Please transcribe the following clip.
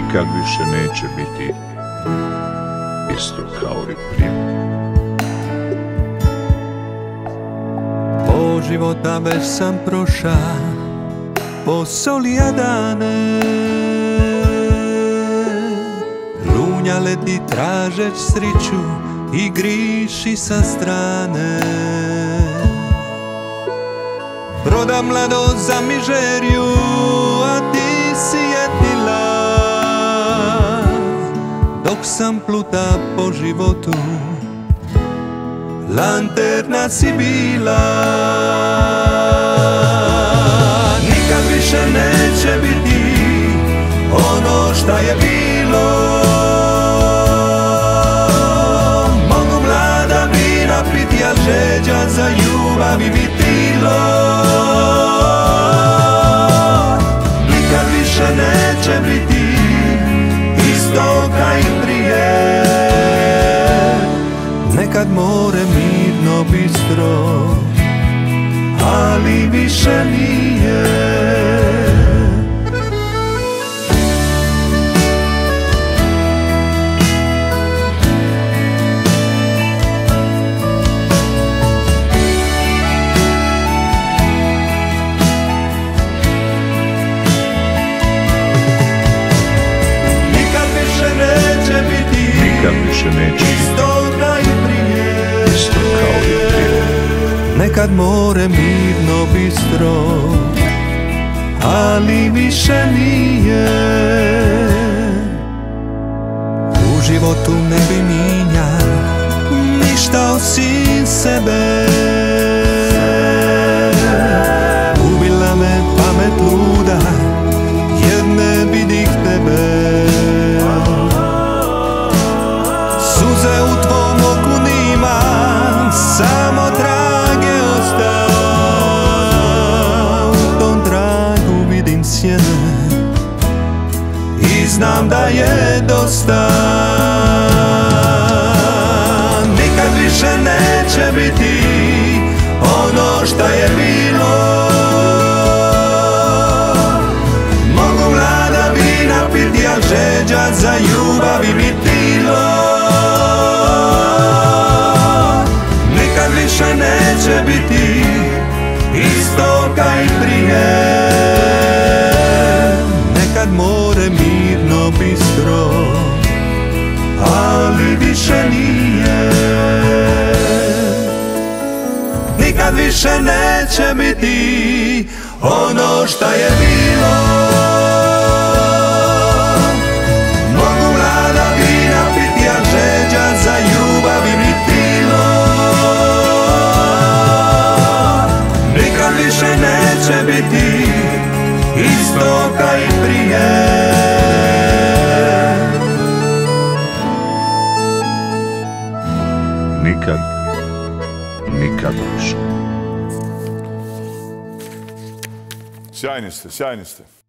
nikad više neće biti isto kao i prije. Po života već sam proša, po soli jadane, runja leti tražeć sriću i griši sa strane. Proda mlado za mižeriju, a ti si jedila, dok sam pluta po životu, lanterna si bila. Nikad više neće biti ono šta je bilo. Mogu mlada vina piti, al žeđa za ljubav i vitilo. Nikad više neće biti isto kao i prije. Nekad more mirno bistro, ali više nije. Nikad više neće biti isto kao i prije. Nekad more mirno bistro, ali više nije. U životu ne bi minja ništa osim sebe. Ubila me pamet luda, jer ne vidih tebe. Suze u tvom oku nima, samo trage osta. U tom tragu vidim sjene i znam da je dosta. Nikad više neće biti ono šta je bilo. Mogu mlada vina piti, al žeđa za ljubav i vitilo. Nikad više neće biti isto kao i prije. Nekad more mirno bistro, ali više nije. Nikad više neće biti ono šta je bilo. Mogu mlada vina piti, al žeđa za ljubav i vitilo. Nikad više neće biti isto kao i prije. Nikad više. Sjajni ste, sjajni ste.